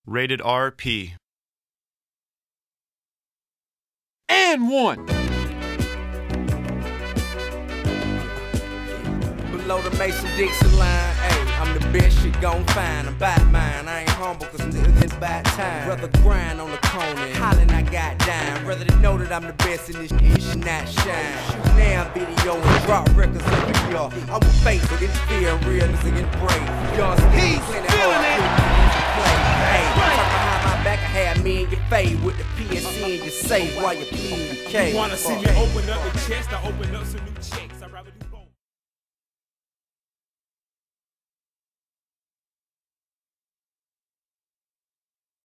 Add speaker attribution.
Speaker 1: Rated RP.
Speaker 2: And one.
Speaker 3: Below the Mason-Dixon line, ayy, I'm the best shit gon' find. I'm Batman, I ain't humble cause niggas it's bad time. Rather grind on the corner, hollin' I got dime. Rather than know that I'm the best in this shit, not shine. Now video and drop records every year. I'm a face, so it's fear real, this again brave. Young He's feeling it. Hey, talk behind my back, I had me in your face with the PSC and your safe while you plead the case.
Speaker 4: You wanna see me open up the chest, I open up some new checks.